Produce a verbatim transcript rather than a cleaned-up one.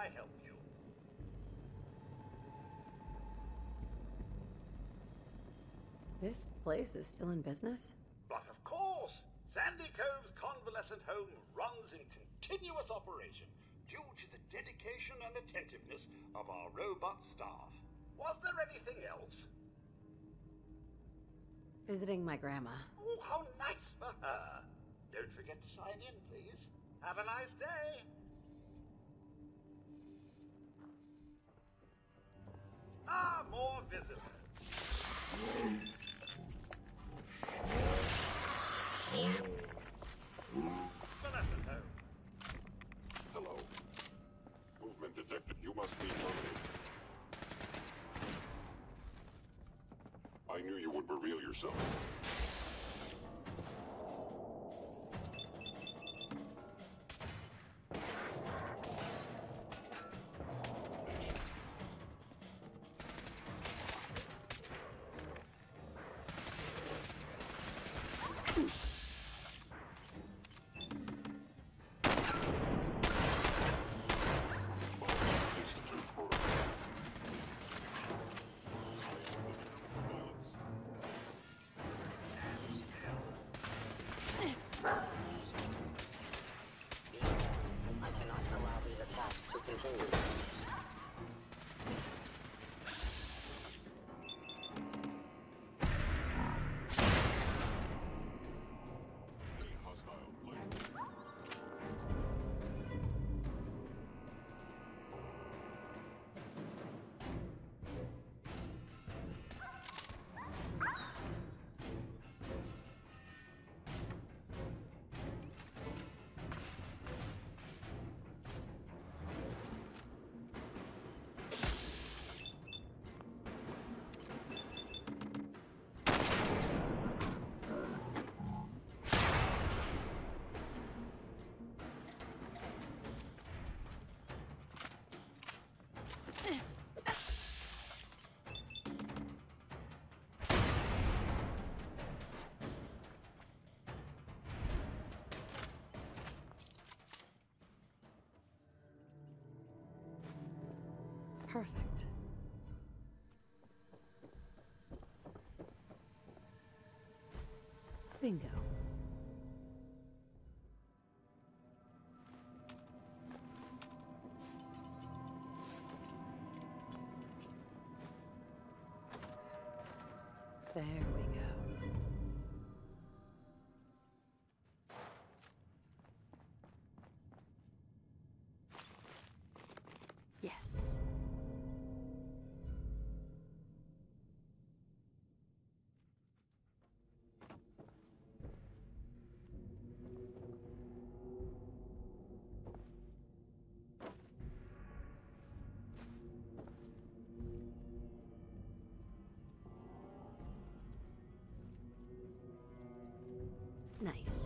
I help you? This place is still in business? But of course! Sandy Coves Convalescent Home runs in continuous operation due to the dedication and attentiveness of our robot staff. Was there anything else? Visiting my grandma. Oh, how nice for her. Don't forget to sign in, please. Have a nice day. Ah, more visitors. Convalescent Home. Hello. Movement detected. You must be terminated. I knew you would reveal yourself. I cannot allow these attacks to continue. Hostile plane. Perfect. Bingo. There we go. Yes. Nice.